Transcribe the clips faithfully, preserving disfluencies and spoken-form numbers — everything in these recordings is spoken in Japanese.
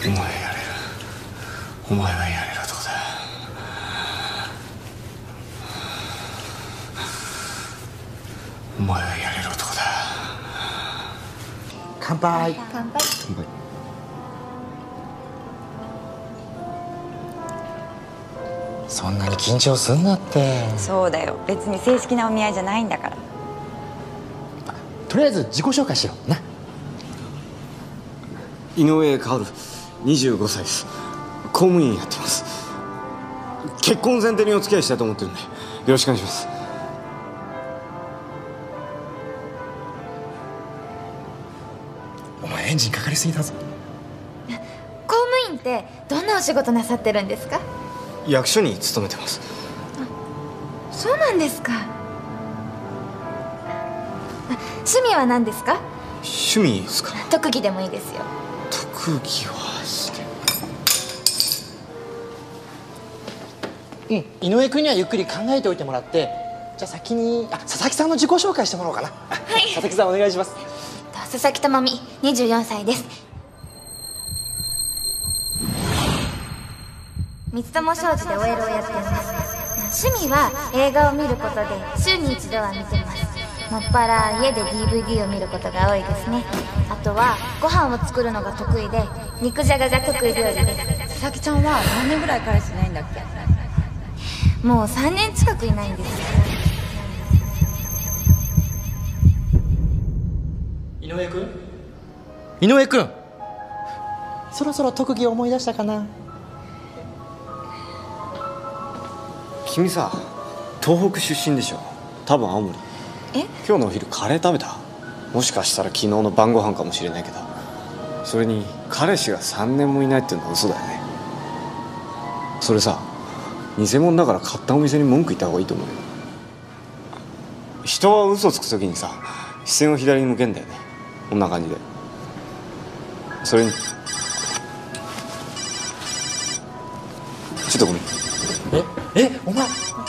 お前がやれる。お前がやれる男だ。お前がやれる男だ。 乾杯。 乾杯。 乾杯。 そんなに緊張すんなって。 そうだよ、別に正式なお見合いじゃないんだから。 とりあえず自己紹介しような。 井上薫、にじゅうごさいです。公務員やってます。結婚前提にお付き合いしたいと思ってるんでよろしくお願いします。 お前エンジンかかりすぎだぞ。 公務員ってどんなお仕事なさってるんですか？ 役所に勤めてます。 そうなんですか。趣味は何ですか？ 趣味ですか？ 特技でもいいですよ。 特技はしてうん、井上君にはゆっくり考えておいてもらって、じゃあ先にあ佐々木さんの自己紹介してもらおうかな。はい、佐々木さんお願いします。 佐々木智美、にじゅうよんさいです。三つ友商事で オーエル をやっています。趣味は映画を見ることで週に一度は見てます。もっぱら家で ディーブイディー を見ることが多いですね。あとはご飯を作るのが得意で肉じゃがが得意料理です。 佐々木ちゃんは何年ぐらい彼氏いないんだっけ？ もうさんねん近くいないんですよ。 井上君井上君そろそろ特技を思い出したかな。 君さ、東北出身でしょ。多分青森。 え？ 今日のお昼カレー食べた？もしかしたら昨日の晩ご飯かもしれないけど。それに彼氏がさんねんもいないっていうのは嘘だよね。それさ、偽物だから買ったお店に文句言った方がいいと思うよ。人は嘘つく時にさ、視線を左に向けんだよね。こんな感じで。それにちょっとごめん。 ええお前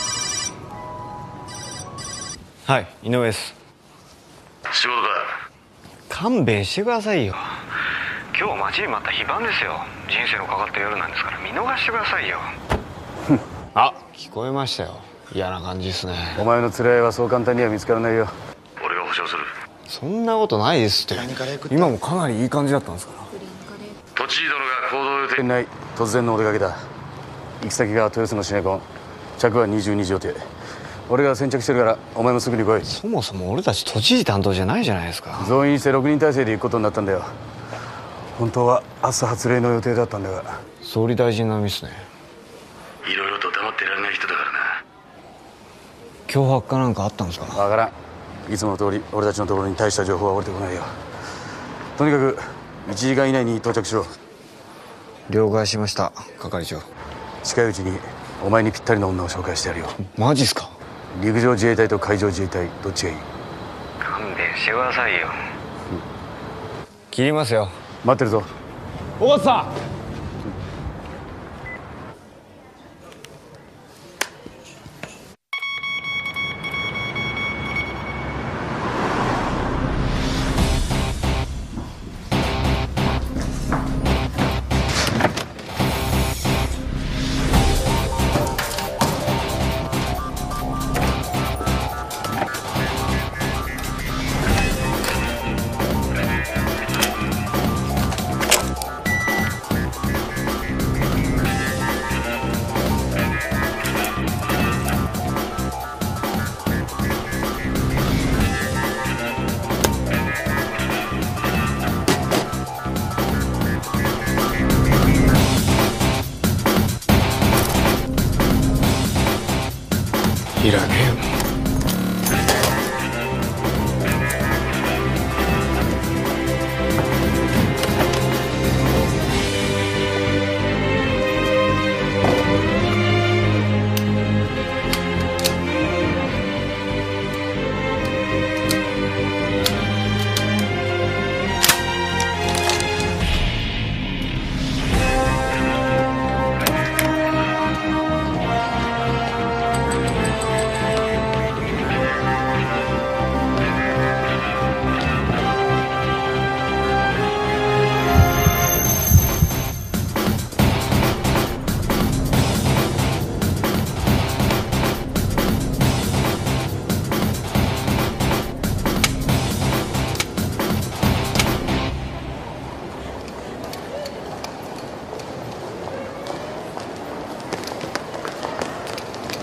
はい、井上です。 仕事か。 勘弁してくださいよ。 今日待ちに待った非番ですよ。人生のかかった夜なんですから見逃してくださいよ。 あ、聞こえましたよ。嫌な感じですね。 お前の連れ合いはそう簡単には見つからないよ。 俺が保証する。 そんなことないですって。今もかなりいい感じだったんですから。 都知事殿が行動予定。 ない突然のお出かけだ。行き先が豊洲のシネコン、着はにじゅうにじ予定。俺が先着してるからお前もすぐに来い。 そもそも俺たち都知事担当じゃないじゃないですか。 増員してろくにん体制で行くことになったんだよ。本当は明日発令の予定だったんだが。 総理大臣並みっすね。 いろいろと黙っていられない人だからな。 脅迫かなんかあったんですか？ わからん。いつもの通り俺たちのところに大した情報は降りてこないよ。とにかくいちじかん以内に到着しろ。 了解しました、係長。 近いうちにお前にぴったりの女を紹介してやるよ。 マジっすか？ 陸上自衛隊と海上自衛隊どっちがいい？ 勘弁してくださいよ。 切りますよ。 待ってるぞ。 尾形さん。いらねえよ。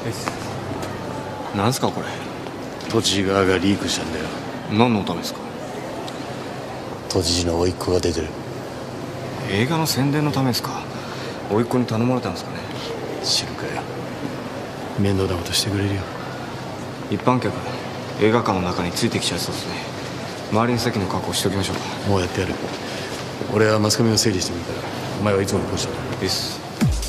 なんすかこれ。 都知事側がリークしたんだよ。 何のためですか。 都知事の甥っ子が出てる。 映画の宣伝のためですか。甥っ子に頼まれたんですかね。 知るかよ。面倒なことしてくれるよ。 一般客映画館の中についてきちゃいそうですね。周りに席の確保しておきましょうか。 もうやってやる。俺はマスコミを整理してみるからお前はいつものポジションだ。 です。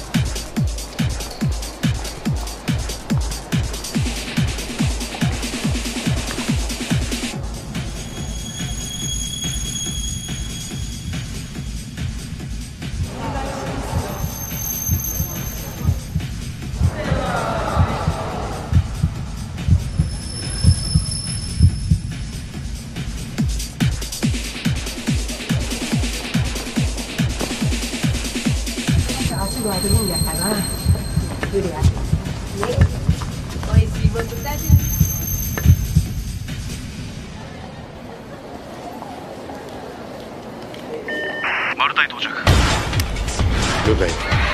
マルタイ到着。 了解。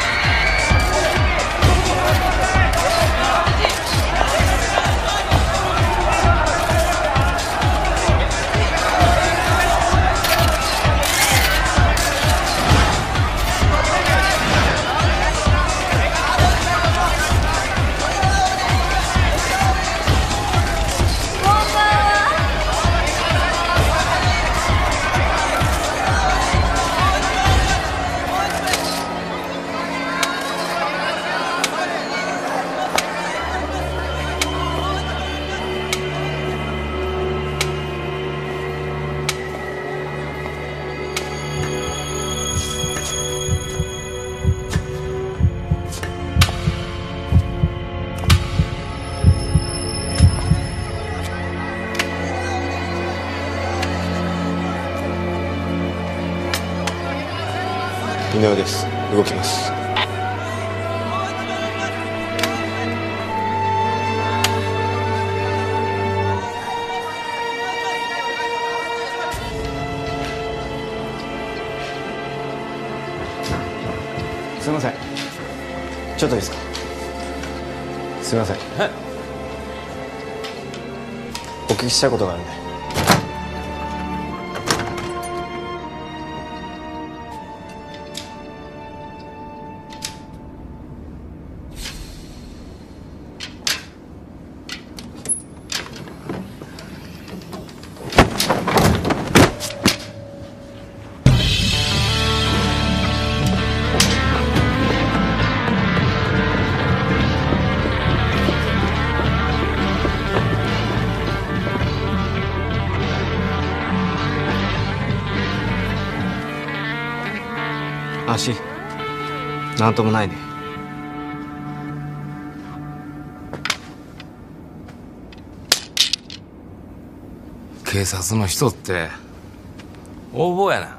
井上です。動きます。すいません、ちょっといいですか。すいません、お聞きしたいことがあるんで。足なんともないね。 警察の人って横暴やな。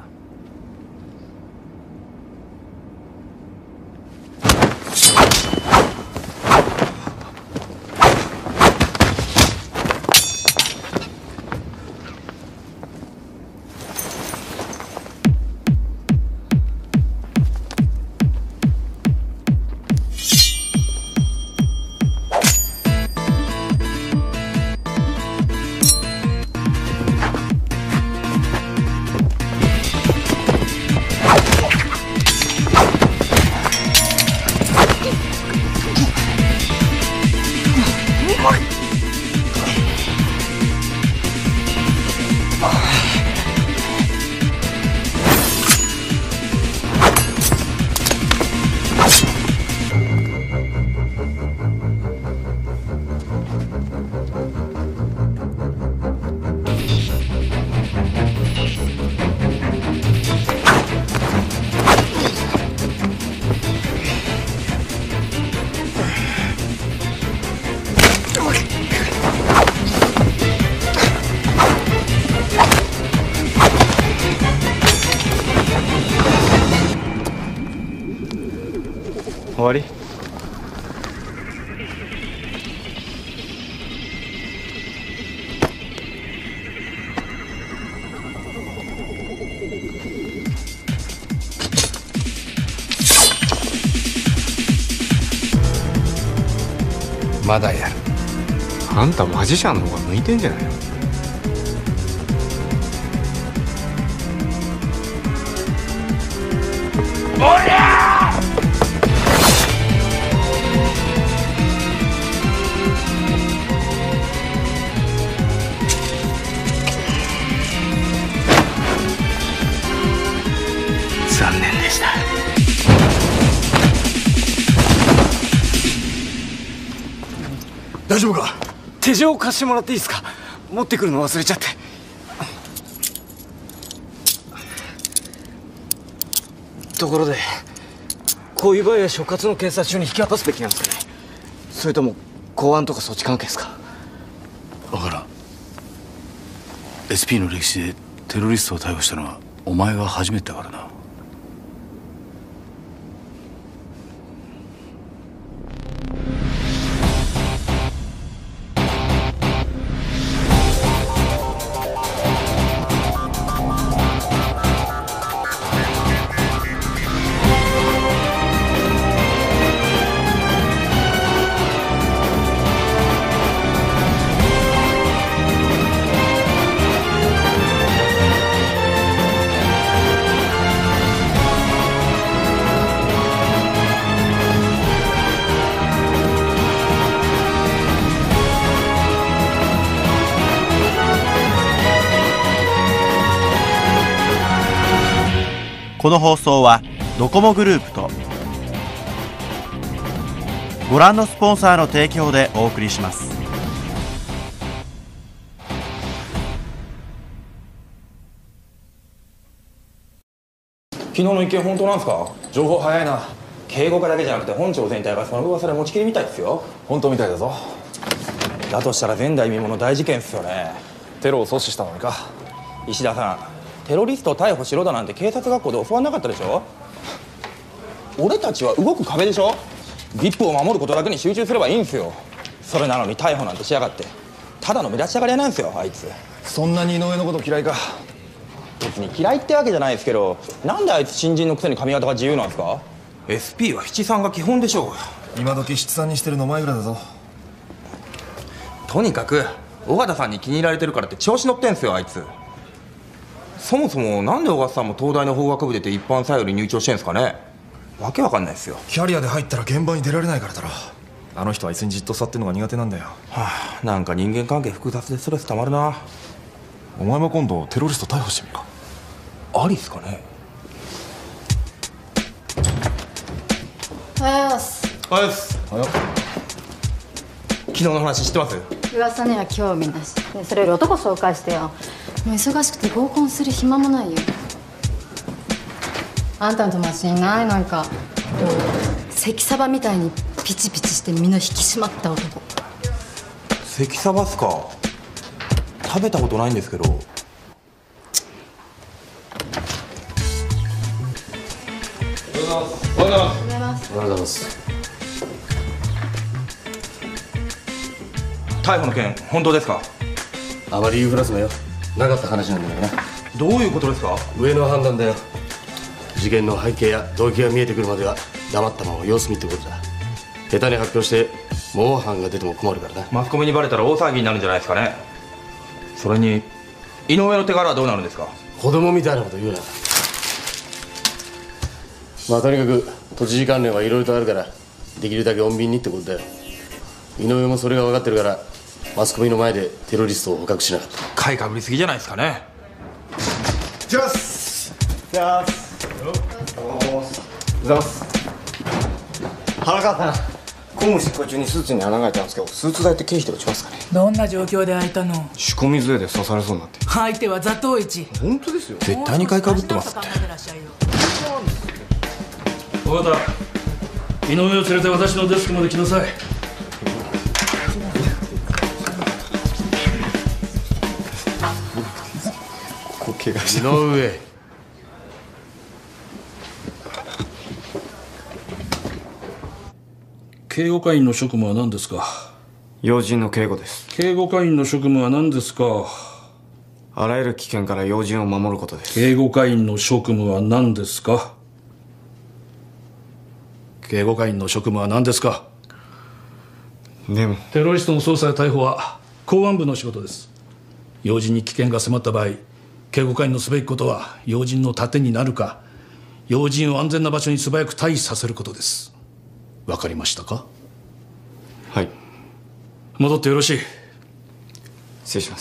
終わり？ まだやる。 あんたマジシャンの方が向いてんじゃないの？ おりゃー！残念でした。 大丈夫か？手錠を貸してもらっていいですか？持ってくるの忘れちゃって。ところでこういう場合は所轄の警察署に引き渡すべきなんですかね？それとも公安とかそっち関係ですか？ 分からん。 エスピー の歴史でテロリストを逮捕したのはお前が初めてだからな。 この放送はドコモグループとご覧のスポンサーの提供でお送りします。 昨日の一件本当なんですか？情報早いな。警護課だけじゃなくて本庁全体がその噂で持ちきりみたいですよ。 本当みたいだぞ。 だとしたら前代未聞の大事件っすよね。 テロを阻止したのにか。 石田さん、テロリストを逮捕しろだなんて警察学校で教わんなかったでしょ。俺たちは動く壁でしょ。 ブイアイピー を守ることだけに集中すればいいんすよ。それなのに逮捕なんてしやがって。ただの目立ちたがり屋なんですよ、あいつ。 そんなに井上のこと嫌いか？ 別に嫌いってわけじゃないですけど、なんであいつ新人のくせに髪型が自由なんですか？ エスピー は七三が基本でしょう。 今時七三にしてるのお前ぐらいだぞ。 とにかく尾形さんに気に入られてるからって調子乗ってんすよ、あいつ。そもそもなんで尾形さんも東大の法学部出て一般採用に入庁してんすかね。わけわかんないっすよ。 キャリアで入ったら現場に出られないからだろ。あの人はあいつにじっと座ってるのが苦手なんだよ。 はあ、なんか人間関係複雑でストレスたまるな。 お前も今度テロリスト逮捕してみるか？ ありっすかね。 おはようございます。 おはようございます。おはよう。昨日の話知ってます？ 噂には興味なし。それより男紹介してよ。もう忙しくて合コンする暇もないよ。あんたの友達いない？なんか関サバみたいにピチピチして身の引き締まった男。 関サバっすか？食べたことないんですけど。おはようございます。 おはようございます。 おはようございます。 逮捕の件本当ですか？ あまり言いふらすなよ。なかった話なんだけどな。 どういうことですか？ 上の判断だよ。事件の背景や動機が見えてくるまでは黙ったまま様子見ってことだ。下手に発表して猛犯が出ても困るからな。 マスコミにバレたら大騒ぎになるんじゃないですかね。それに井上の手柄はどうなるんですか？ 子供みたいなこと言うな。まあとにかく都知事関連はいろいろとあるからできるだけ穏便にってことだよ。井上もそれが分かってるからマスコミの前でテロリストを捕獲しなかった。 買いかぶりすぎじゃないですかね。 じゃあすじゃあすざます原川さん、公務執行中にスーツに穴が開いたんですけど、スーツ代って経費で落ちますかね？ どんな状況で開いたの？ 仕込み杖で刺されそうになって。 相手は座頭市。 本当ですよ。 絶対に買いかぶってますって。 尾形、井上を連れて私のデスクまで来なさい。 ここ怪我した。 井上、 警護課員の職務は何ですか？ 要人の警護です。 警護課員の職務は何ですか？ あらゆる危険から要人を守ることです。 警護課員の職務は何ですか？ 警護課員の職務は何ですか？ でもテロリストの捜査や逮捕は公安部の仕事です。要人に危険が迫った場合、警護課員のすべきことは要人の盾になるか、要人を安全な場所に素早く退避させることです。わかりましたか？ はい。 戻ってよろしい。 失礼します。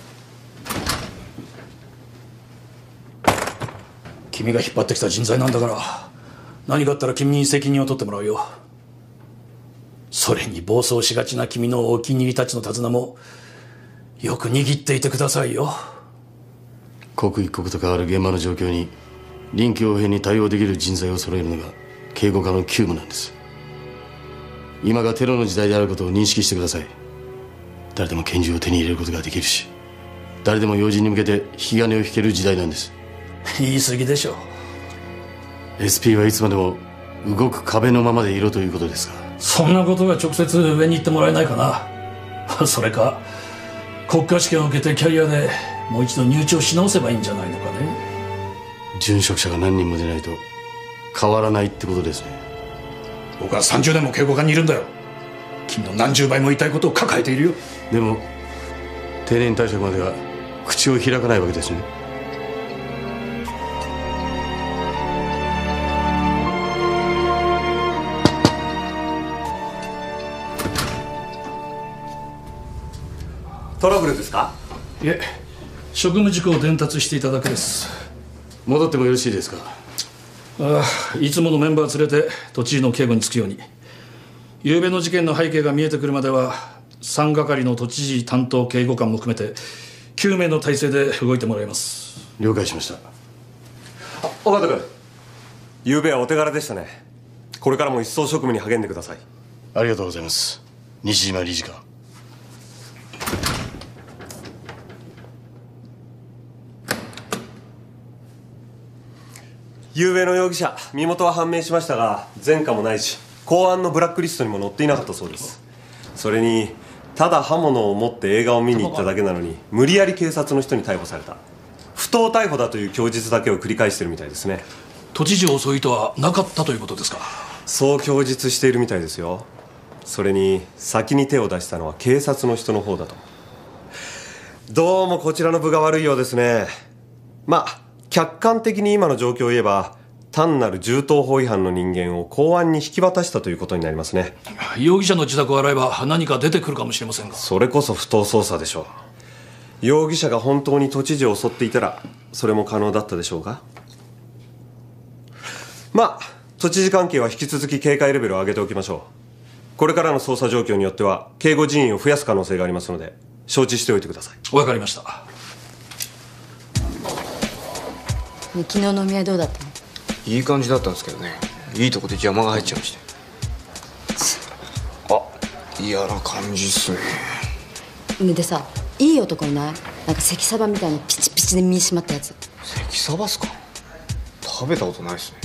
君が引っ張ってきた人材なんだから、何かあったら君に責任を取ってもらうよ。それに暴走しがちな君のお気に入りたちの手綱もよく握っていてくださいよ。 刻一刻と変わる現場の状況に臨機応変に対応できる人材を揃えるのが警護課の急務なんです。今がテロの時代であることを認識してください。誰でも拳銃を手に入れることができるし、誰でも要人に向けて引き金を引ける時代なんです。 言い過ぎでしょ。 エスピー はいつまでも動く壁のままでいろということですか？ そんなことが直接上に言ってもらえないかな。それか国家試験を受けてキャリアでもう一度入庁し直せばいいんじゃないのかね。 殉職者が何人も出ないと変わらないってことですね。 僕はさんじゅうねんも警護課にいるんだよ。君の何十倍も言いたいことを抱えているよ。 でも定年退職までは口を開かないわけですね。 トラブルですか？ いえ、職務事項を伝達していただけです。 戻ってもよろしいですか？ ああ、いつものメンバー連れて都知事の警護に就くように。昨夜の事件の背景が見えてくるまではさん係の都知事担当警護官も含めてきゅうめいの体制で動いてもらいます。 了解しました。 尾形君、昨夜はお手柄でしたね。これからも一層職務に励んでください。 ありがとうございます、西島理事官。 昨夜の容疑者、身元は判明しましたが前科もないし公安のブラックリストにも載っていなかったそうです。それにただ刃物を持って映画を見に行っただけなのに無理やり警察の人に逮捕された。不当逮捕だという供述だけを繰り返してるみたいですね。 都知事を襲う意図はなかったということですか？ そう供述しているみたいですよ。それに先に手を出したのは警察の人の方だと。どうもこちらの分が悪いようですね。まあ客観的に今の状況を言えば単なる銃刀法違反の人間を公安に引き渡したということになりますね。 容疑者の自宅を洗えば何か出てくるかもしれませんが。 それこそ不当捜査でしょう。容疑者が本当に都知事を襲っていたらそれも可能だったでしょうが。まあ都知事関係は引き続き警戒レベルを上げておきましょう。これからの捜査状況によっては警護人員を増やす可能性がありますので承知しておいてください。 わかりました。 ね、昨日のお見合いどうだったの？ いい感じだったんですけどね、いいとこで邪魔が入っちゃいまして。あ、嫌な感じっすね。 ねでさ、いい男いない？なんか関サバみたいなピチピチで身締まったやつ。 関サバっすか？食べたことないっすね。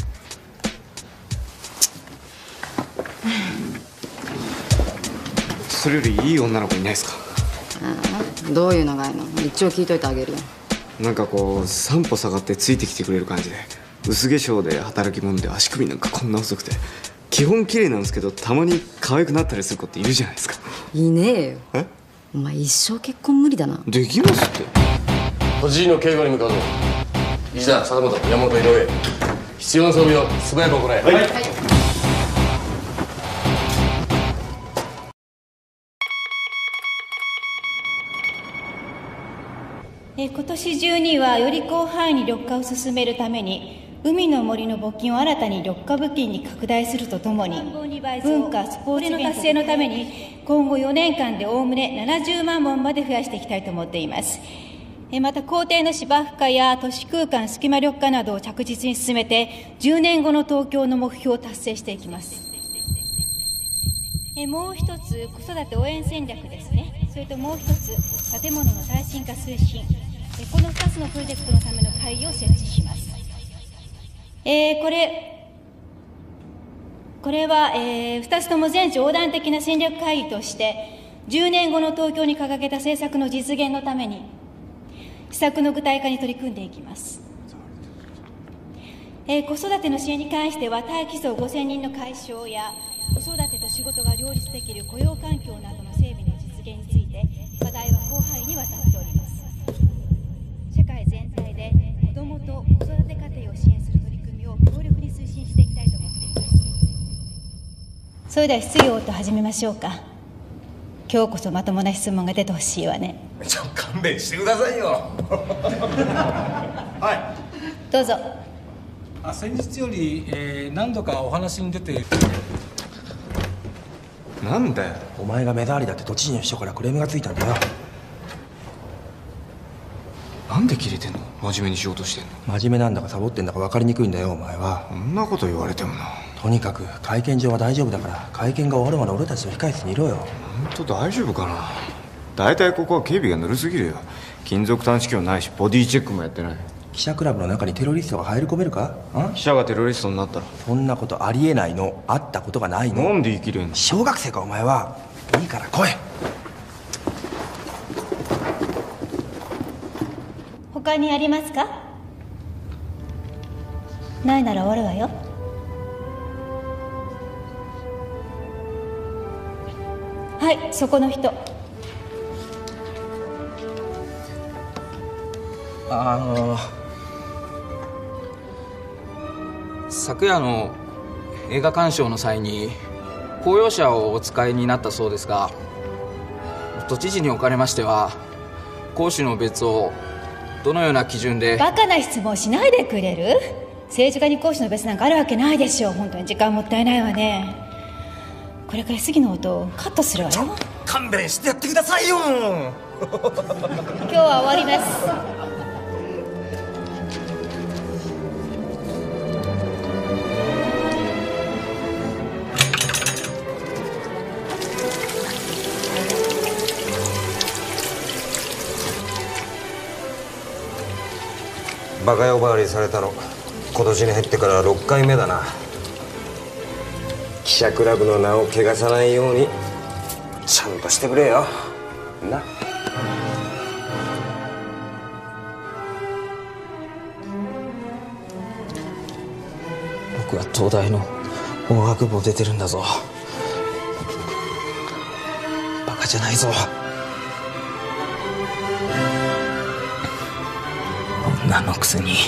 それよりいい女の子いないっすか？ ああ、どういうのがいいの？一応聞いといてあげるよ。 なんかこう三歩下がってついてきてくれる感じで、薄化粧で働き者で足首なんかこんな細くて、基本綺麗なんですけどたまに可愛くなったりする子っているじゃないですか。 いねえよ。 え？ お前一生結婚無理だな。 できますって。 都知事の警護に向かうぞ。石田、坂本、山本、井上、必要な装備を素早く行え。はい、はい。 今年中にはより広範囲に緑化を進めるために海の森の募金を新たに緑化募金に拡大するとともに文化スポーツの達成のために今後よねんかんでおおむねななじゅうまんぼんまで増やしていきたいと思っています。また校庭の芝生化や都市空間隙間緑化などを着実に進めてじゅうねんごの東京の目標を達成していきます。もう一つ子育て応援戦略ですね。それともう一つ建物の耐震化推進、このふたつのプロジェクトのための会議を設置します。えー、これこれは、えー、ふたつとも全地横断的な戦略会議としてじゅうねんごの東京に掲げた政策の実現のために施策の具体化に取り組んでいきます。えー、子育ての支援に関しては待機層ごせんにんの解消や子育てと仕事が両立できる雇用環境などの整備の実現について課題は広範囲にわたっております。社会全体で子どもと子育て家庭を支援する取り組みを強力に推進していきたいと思っています。それでは質疑応答始めましょうか。今日こそまともな質問が出てほしいわね。 ちょ勘弁してくださいよはい、どうぞ。 あ、先日より、えー、何度かお話に出て。 なんだよ。お前が目障りだって都知事の秘書からクレームがついたんだよ。 なんでキレてんの？真面目に仕事してんの？ 真面目なんだかサボってんだか分かりにくいんだよお前は。 そんなこと言われてもな。 とにかく会見場は大丈夫だから会見が終わるまで俺たちと控室にいろよ。 ほんと大丈夫かな。大体ここは警備がぬるすぎるよ。金属探知機もないしボディチェックもやってない。 記者クラブの中にテロリストが入り込めるか？ 記者がテロリストになったらそんなことありえないの。会ったことがないの。 なんで言い切れんの？ 小学生かお前は。いいから来い。 他にありますか？ないなら終わるわよ。はい、そこの人。 あの昨夜の映画鑑賞の際に公用車をお使いになったそうですが、都知事におかれましては公私の別をどのような基準で。 バカな質問しないでくれる？政治家に公私の別なんかあるわけないでしょう。本当に時間もったいないわね。これから次の音をカットするわよ。 勘弁してやってくださいよ今日は終わります。 バカ呼ばわりされたの今年に入ってからろっかいめだな。記者クラブの名を汚さないようにちゃんとしてくれよな。 僕は東大の法学部を出てるんだぞ。バカじゃないぞ。女のくせに。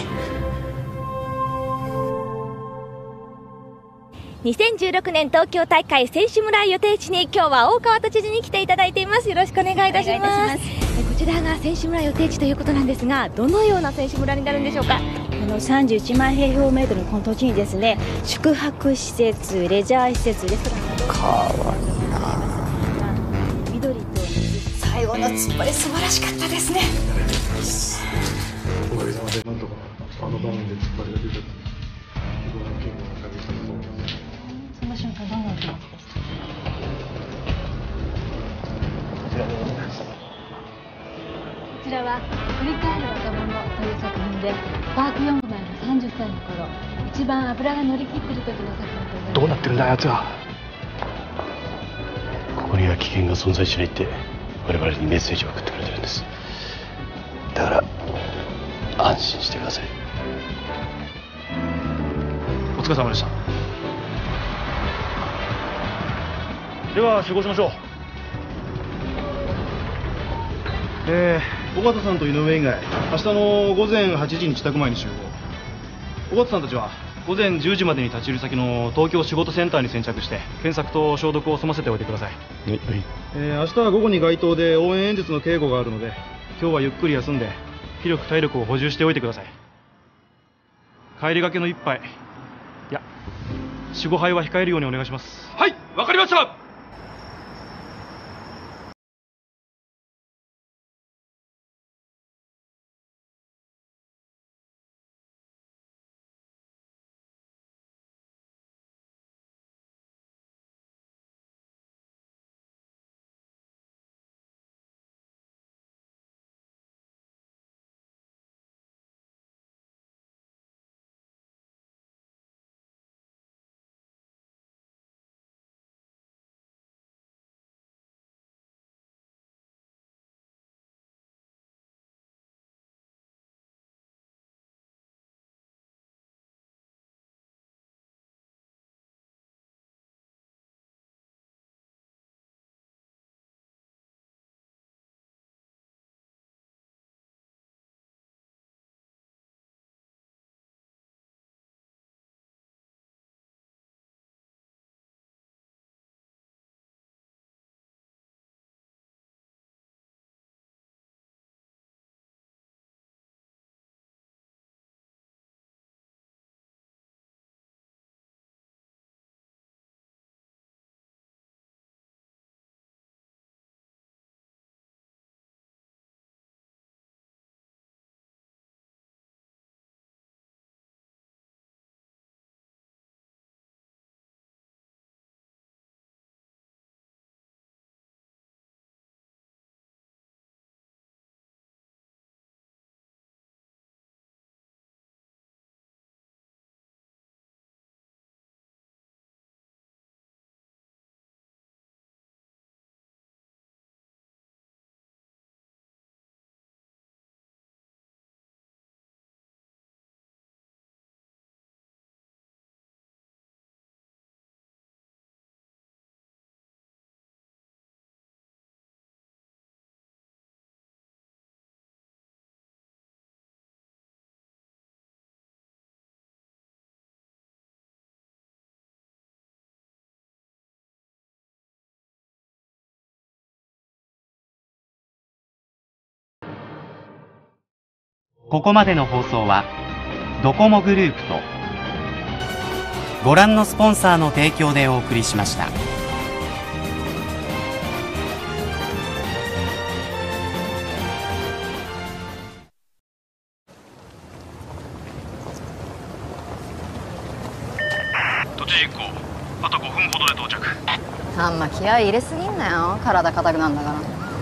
にせんじゅうろくねん東京大会選手村予定地に今日は大川都知事に来ていただいています。よろしくお願いいたします。こちらが選手村予定地ということなんですが、どのような選手村になるんでしょうか？ このさんじゅういちまん平方メートルのこの土地にですね、宿泊施設、レジャー施設、レストランなどかわいいな。緑と水、最後の突っ張り素晴らしかったですね。 おかげさまでなんとかあの場面で突っ張りが出た。 その瞬間どんな気持ちですか？ こちらでございます。 こちらは振り返る若者という作品で、パーク・ヨングマンがさんじゅっさいの頃、一番脂が乗り切ってる時の作品となります。 どうなってるんだあやつは。ここには危険が存在しないって我々にメッセージを送ってくれてるんです。だから安心してください。お疲れ様でした。では集合しましょう。えー、尾形さんと井上以外明日のごぜんはちじに自宅前に集合。尾形さんたちはごぜんじゅうじまでに立ち入り先の東京仕事センターに先着して検索と消毒を済ませておいてください。はい、はい。えー、明日は午後に街頭で応援演説の警護があるので今日はゆっくり休んで気力体力を補充しておいてください。帰りがけの一杯、いやよん、ごはいは控えるようにお願いします。はい、わかりました。 ここまでの放送はドコモグループとご覧のスポンサーの提供でお送りしました。 都知事一行、あとごふんほどで到着。 あんま気合い入れすぎんなよ、体硬くなんだから。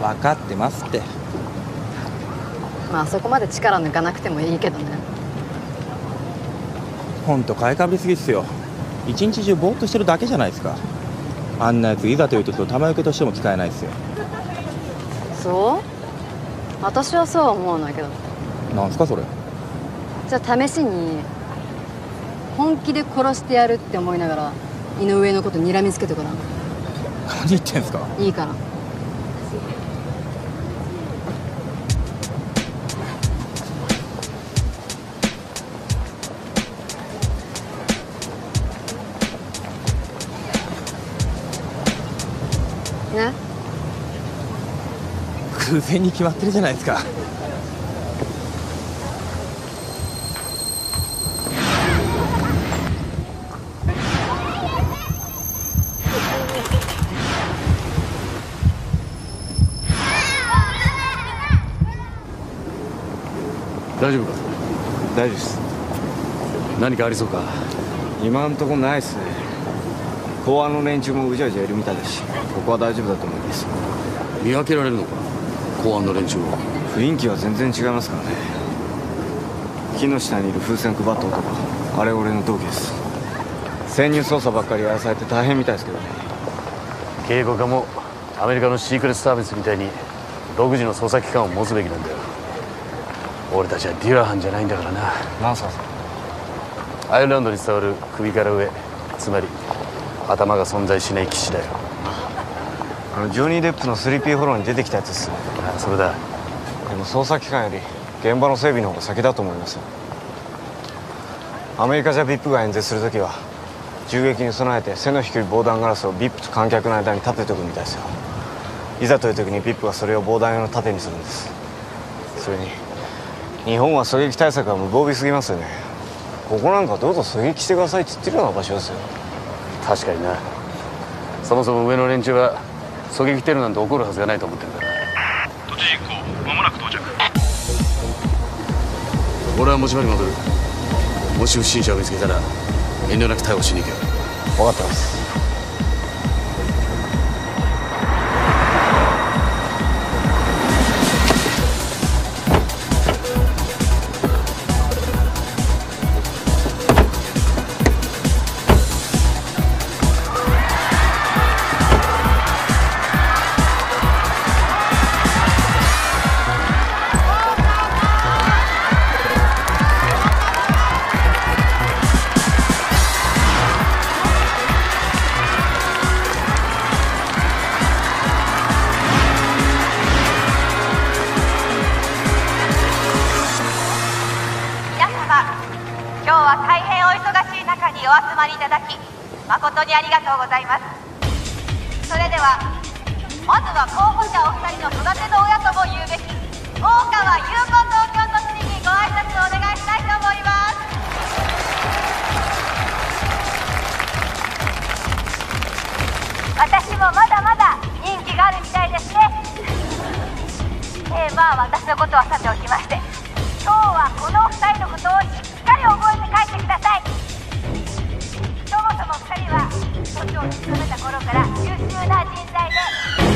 分かってますって。 まあそこまで力抜かなくてもいいけどね。 ほんと買いかぶりすぎっすよ。一日中ぼーっとしてるだけじゃないですか。あんなやついざという時を玉受けとしても使えないっすよ。 そう？私はそうは思わないけど。 なんすかそれ。 じゃあ試しに本気で殺してやるって思いながら井上のこと睨みつけてごらん。 何言ってんすか。 いいから。ね、 偶然に決まってるじゃないですか。 大丈夫か。 大丈夫です。 何かありそうか。 今んとこないっすね。公安の連中もうじゃうじゃいるみたいだし、ここは大丈夫だと思います。 見分けられるのか、公安の連中を。 雰囲気は全然違いますからね。木の下にいる風船配った男、あれ俺の同期です。潜入捜査ばっかりやらされて大変みたいですけどね。 警護課もアメリカのシークレットサービスみたいに独自の捜査機関を持つべきなんだよ。俺たちはデュラー班じゃないんだからな。 なんすかそれ。 アイルランドに伝わる首から上、つまり頭が存在しない騎士だよ。 あのジョニー・デップの スリーピー フォローに出てきたやつです。 ああ、それだ。 でも捜査機関より現場の整備の方が先だと思いますよ。アメリカじゃ ブイアイピー が演説するときは銃撃に備えて背の低い防弾ガラスを ブイアイピー と観客の間に立てておくみたいですよ。いざという時に ブイアイピー はそれを防弾用の盾にするんです。それに日本は狙撃対策が無防備すぎますよね。ここなんかどうぞ狙撃してくださいって言ってるような場所ですよ。 確かにな。そもそも上の連中は狙撃テロなんて起こるはずがないと思ってるから。 都知事一行、間もなく到着。 俺は持ち場に戻る。もし不審者を見つけたら遠慮なく逮捕しに行けよ。 分かってます。 誠にありがとうございます。それではまずは候補者お二人の育ての親とも言うべき大川優子東京都知事にご挨拶をお願いしたいと思います。私もまだまだ人気があるみたいですね。えー、まあ私のことはさておきまして、今日はこの二人のことをしっかり覚えて帰ってください。そもそもふたりは都庁に勤めた頃から優秀な人材で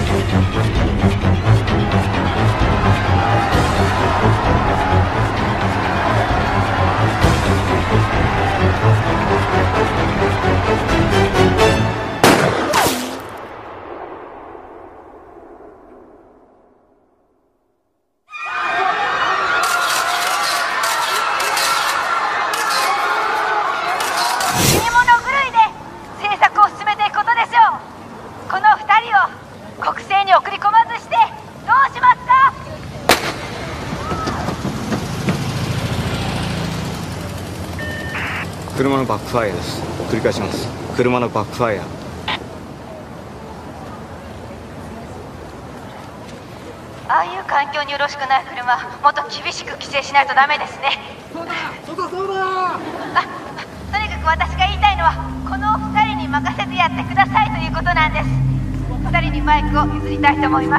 車のバックファイアです。繰り返します。車のバックファイア。 ああいう感環境によろしくない車もっと厳しく規制しないとダメですね。 そうだそうだそうだ。 あ、とにかく私が言いたいのはこのふたりに任せてやってくださいということなんです。ふたりにマイクを譲りたいと思います。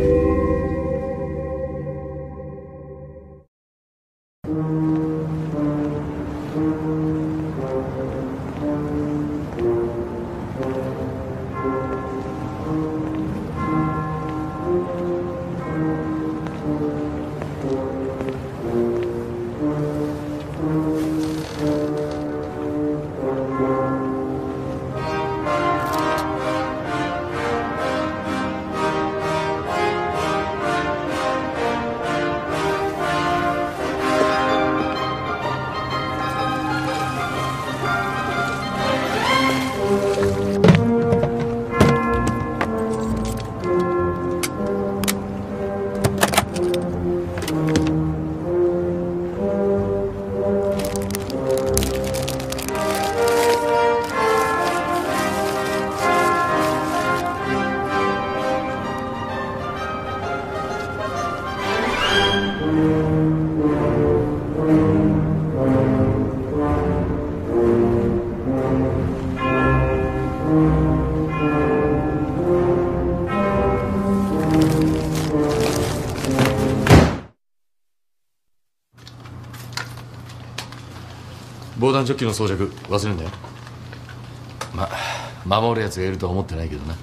防弾チョッキの装着忘れんだよ。まあ守るやつがいるとは思ってないけどな。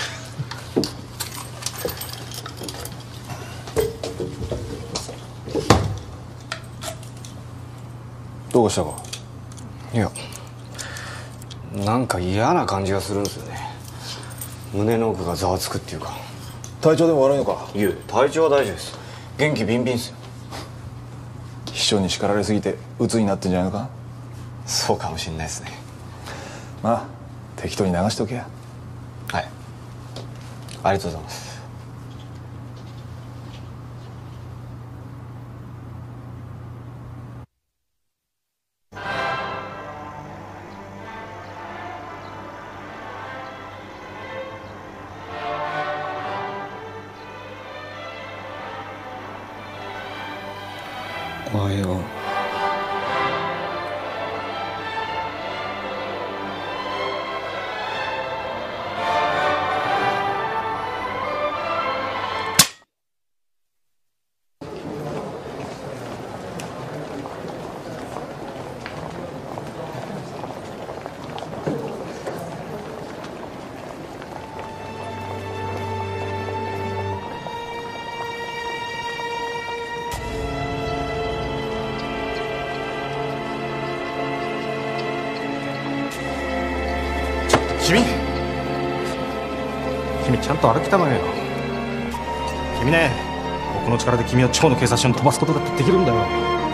どうしたか？いや、なんか嫌な感じがするんですよね。胸の奥がざわつくっていうか。 体調でも悪いのか？ いえ、体調は大丈夫です。元気ビンビンですよ。 秘書に叱られすぎて鬱になってんじゃないのか？ そうかもしれないですね。 まあ適当に流しとけや。 はい、ありがとうございます。おはよう。 君君ちゃんと歩きたまえよ。君ね、僕の力で君を町の警察署に飛ばすことだってできるんだよ、うん、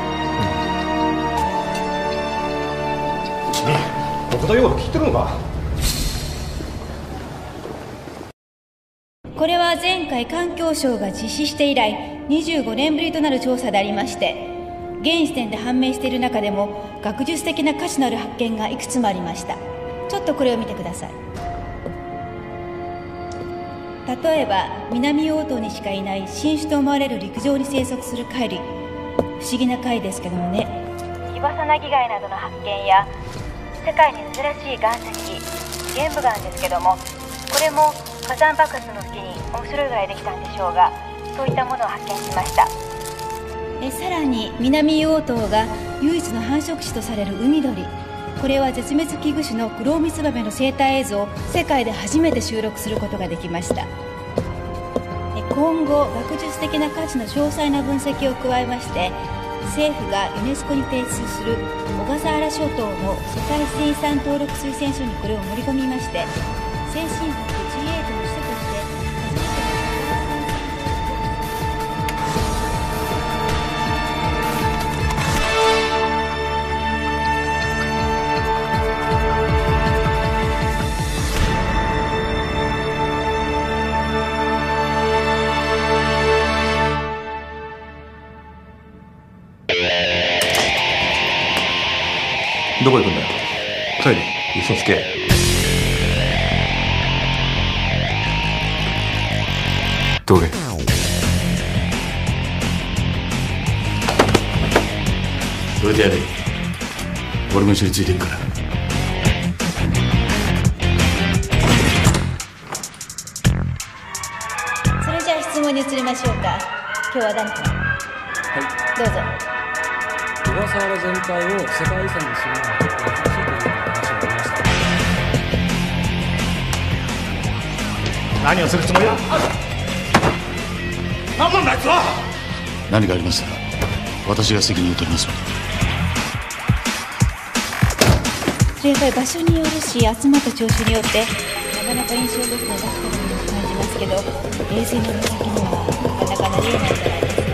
君僕の言うこと聞いてるのか？ これは前回環境省が実施して以来にじゅうごねんぶりとなる調査でありまして、現時点で判明している中でも学術的な価値のある発見がいくつもありました。ちょっとこれを見てください。例えば南硫黄島にしかいない新種と思われる陸上に生息する貝類、不思議な貝ですけどもね。 キバサナギ貝などの発見や世界に珍しい岩石、玄武岩ですけども、これも火山爆発の時に面白いぐらいできたんでしょうが、そういったものを発見しました。 えさらに南硫黄島が唯一の繁殖地とされる海鳥、これは絶滅危惧種のクロウミツバメの生態映像を世界で初めて収録することができました。今後学術的な価値の詳細な分析を加えまして、政府がユネスコに提出する小笠原諸島の世界自然遺産登録推薦書にこれを盛り込みまして、先進国 ジーエイト の首都としてどこ行くんだよ？帰れ。嘘つけ。 どれ？ それでやれ。俺も一緒についてるから。 それじゃあ質問に移りましょうか。今日は何か。はいどうぞ。 小笠原全体を世界遺産にするのは難しいという話がありました。 何をするつもりだ。何なんだあいつは。 何かありましたら私が責任を取りますので。 それやっぱり場所によるし集まった聴衆によってなかなか印象ですね出してるように感じますけど、冷静な目先にはなかなかなりえないんじゃないですか。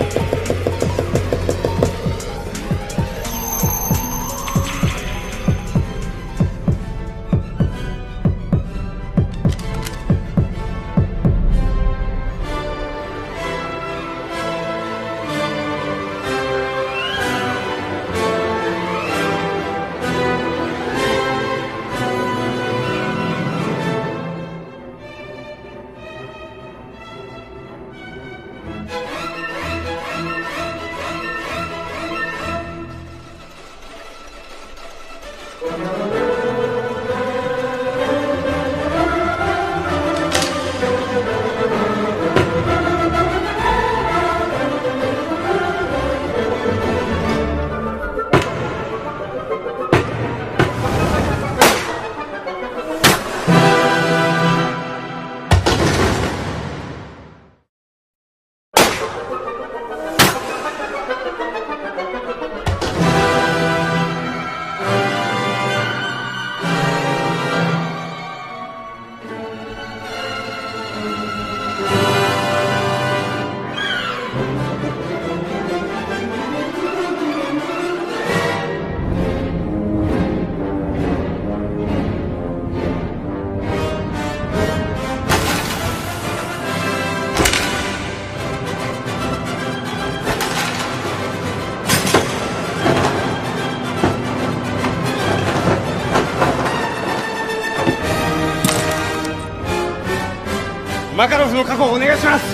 マカロフの確保をお願いします。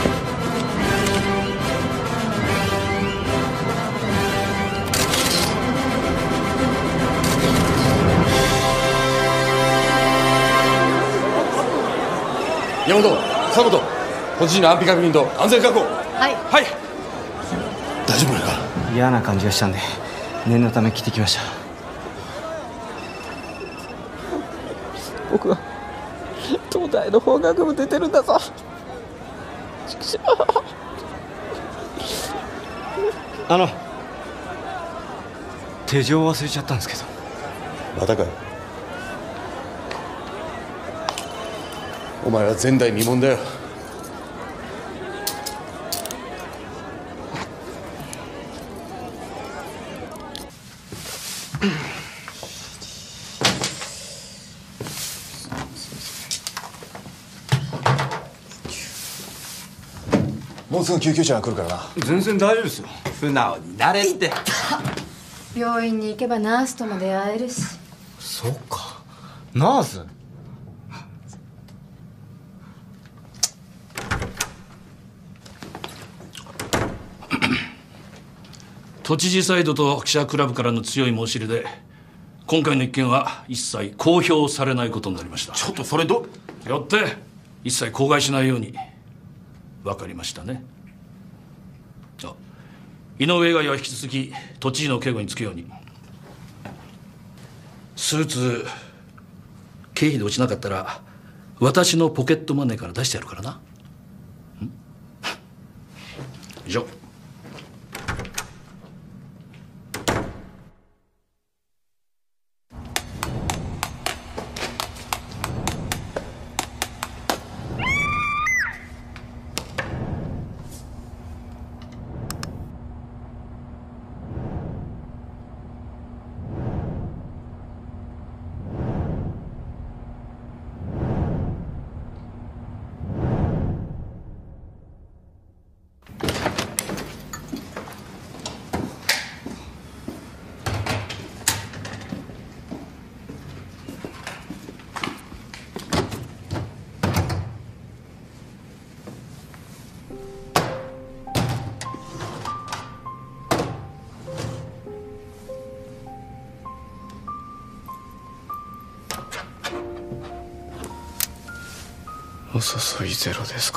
山本、佐本、都知事の安否確認と安全確保。 はいはい。大丈夫なのか。 嫌な感じがしたんで念のため来てきました。 僕は東大の法学部出てるんだぞ。 あの手錠忘れちゃったんですけど。 またかよ。お前は前代未聞だよ。 もうすぐ救急車が来るからな。 全然大丈夫ですよ。 素直になれって。 病院に行けばナースとも出会えるし。 そうか、ナース。 都知事サイドと記者クラブからの強い申し入れで今回の一件は一切公表されないことになりました。 ちょっとそれどよって一切口外しないように。分かりましたね。あ、井上以外は引き続き都知事の警護につくように。スーツ経費で落ちなかったら私のポケットマネーから出してやるからな。以上。 お誘いゼロですか。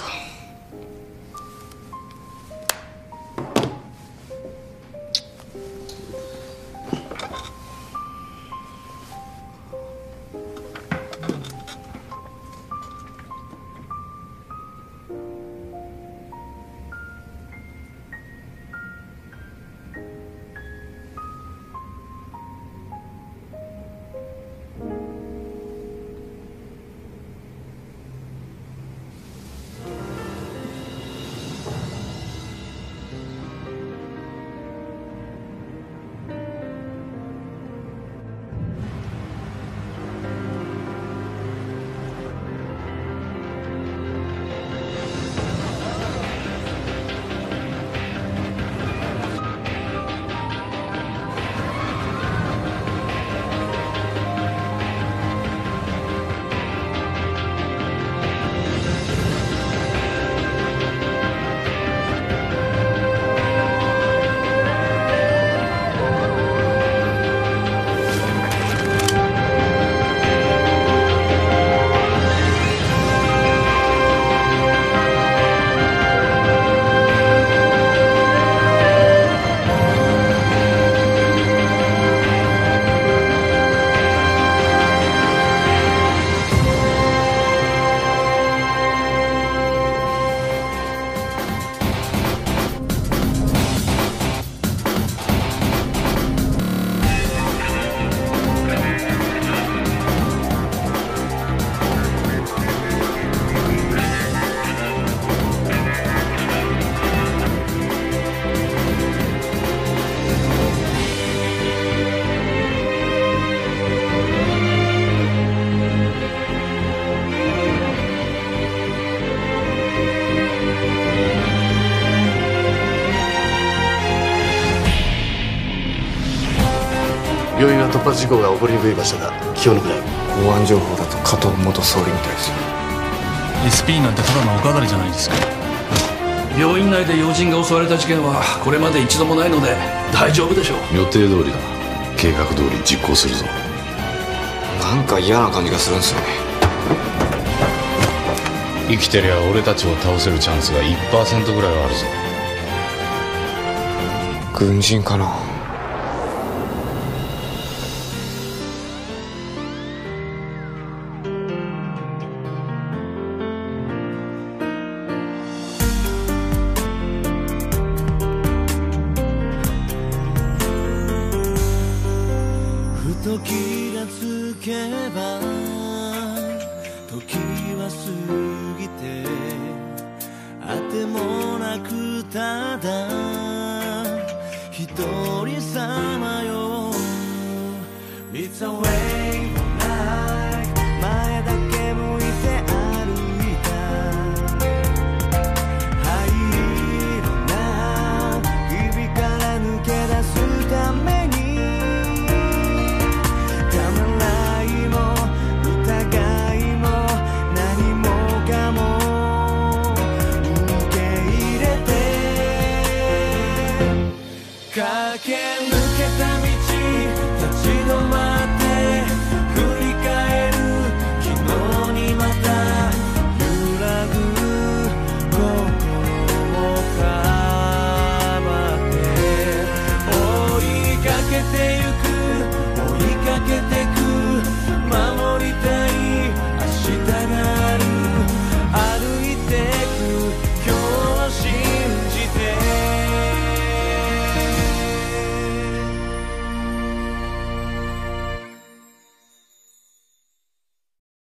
病院は突発事故が起こりにくい場所だ。気を抜くな。 公安情報だと加藤元総理みたいですよ。 エスピー なんてただのお飾りじゃないですか。病院内で要人が襲われた事件はこれまで一度もないので大丈夫でしょう。 予定通りだ。計画通り実行するぞ。 なんか嫌な感じがするんですよね。 生きてりゃ俺たちを倒せるチャンスが いちパーセント ぐらいはあるぞ。 軍人かな。